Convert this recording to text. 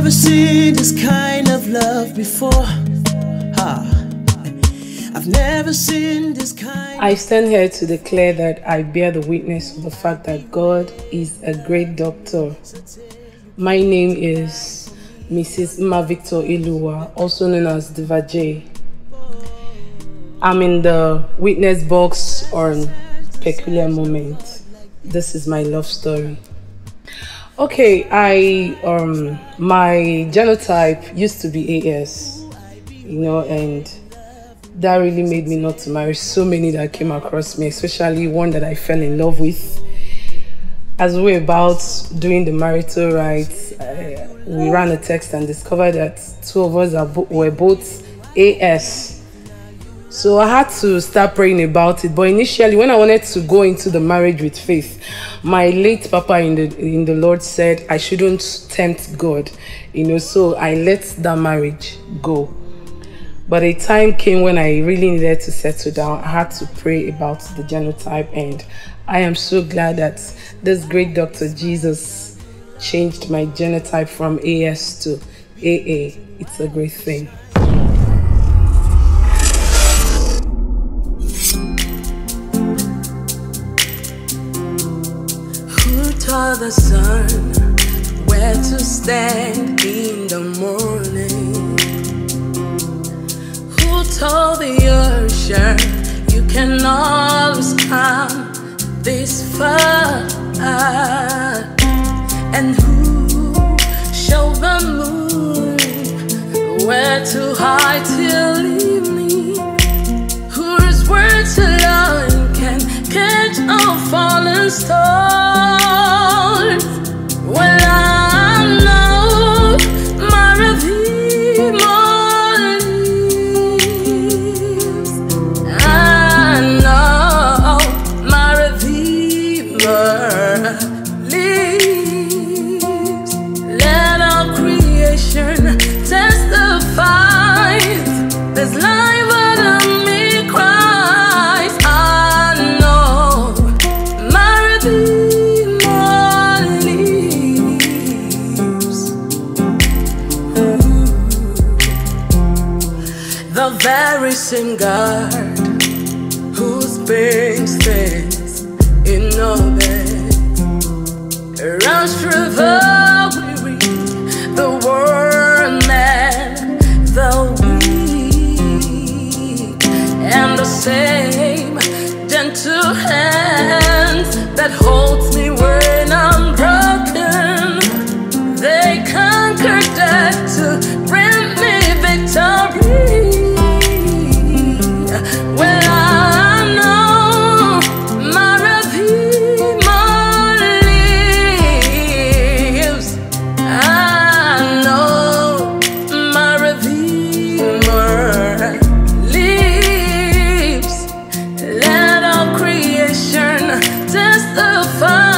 never seen this kind of love before. I've never seen this kind. I stand here to declare that I bear the witness of the fact that God is a great doctor. My name is Mrs. Mma Victor Iluwa, also known as Diva J. I'm in the witness box on Peculiar Moment. This is my love story. Okay, my genotype used to be AS, and that really made me not to marry so many that came across me, especially one that I fell in love with. As we were about doing the marital rites, we ran a text and discovered that two of us were both AS. So I had to start praying about it. But initially, when I wanted to go into the marriage with faith, my late papa in the Lord said I shouldn't tempt God, so I let that marriage go. But a time came when I really needed to settle down. I had to pray about the genotype, and I am so glad that this great Dr. Jesus changed my genotype from AS to AA. It's a great thing. Taught the sun where to stand in the morning? Who told the ocean you can always come this far? And who showed the moon where to hide till evening? Whose words alone can catch a falling star? Well, I know my Redeemer lives. I know my Redeemer lives. Let all creation testify there's life under me, Christ. I know my Redeemer. The very same God whose being stands in no bed, runs through the weary, the worn man, the weak, and the same gentle hands that holds me when I'm broken. They conquered death to bring me victory. Well, I know my Redeemer lives. I know my Redeemer lives. Let all creation testify.